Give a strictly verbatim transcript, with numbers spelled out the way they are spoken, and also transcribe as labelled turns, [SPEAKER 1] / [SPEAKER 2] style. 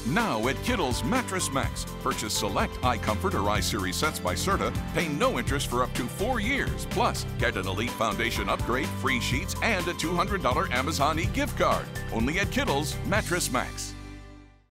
[SPEAKER 1] Now at Kittle's Mattress Max. Purchase select iComfort or iSeries sets by Serta. Pay no interest for up to four years. Plus, get an Elite Foundation upgrade, free sheets, and a two hundred dollar Amazon e-gift card. Only at Kittle's Mattress Max.